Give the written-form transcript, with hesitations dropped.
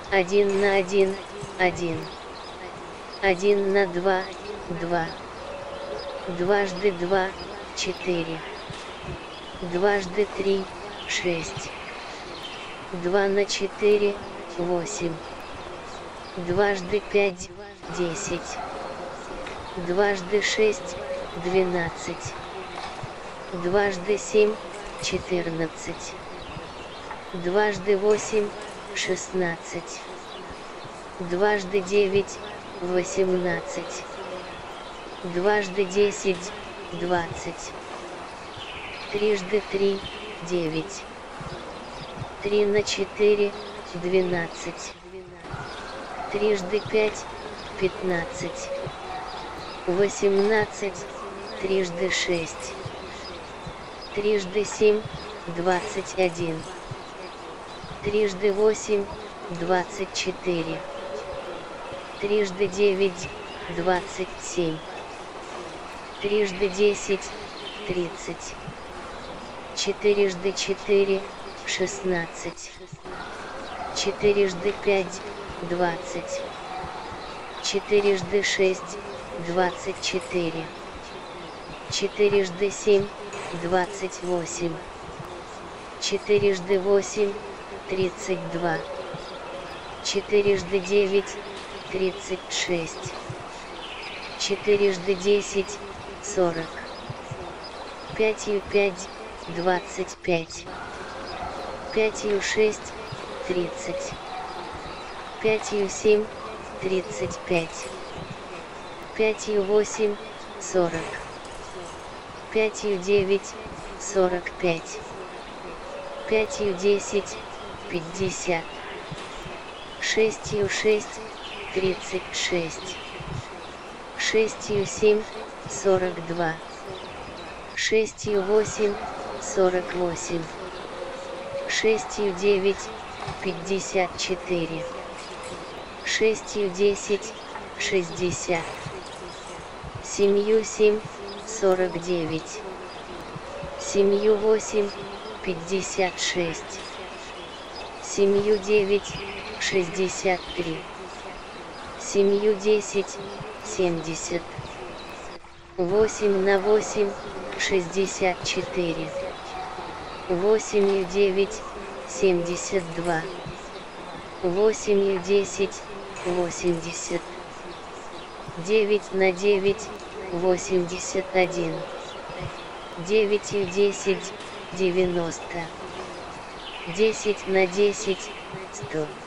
1 на 1, 1. 1 на 2, 2. Дважды 2, 4. Дважды 3, 6. 2 на 4, 8. Дважды 5, 10. Дважды 6, 12. Дважды 7, 14. Дважды 8, 16. Дважды 9, 18. Дважды 10, 20. Трижды 3, 9. 3 на 4, 12. Трижды 5, 15. 18, трижды 6. Трижды 7, 21. Трижды 8, 24. Трижды 9, 27. Трижды 10, 30. Четырежды 4, 16. Четырежды 5, 20. Четырежды 6, 24. Четырежды 7, 28. Четырежды 8, 32. Четырежды 9, 36. Четырежды 10, 40. 5 5, 25. 5 6, 30. 5 7, 35. 5 8, 40. 5 9, 45. 5 10, 50. 6 6, 36. 6 7, 42. 6 8, 48. 6 9, 54. 6 10, 60. 7 7, 49. 7 8, 56. 7 9, 63. 7 10, 70. 8 на 8, 64. 8 9, 72. 8 10, 80. 9 на 9, 81. 9 10, 90. 10 на 10, 100.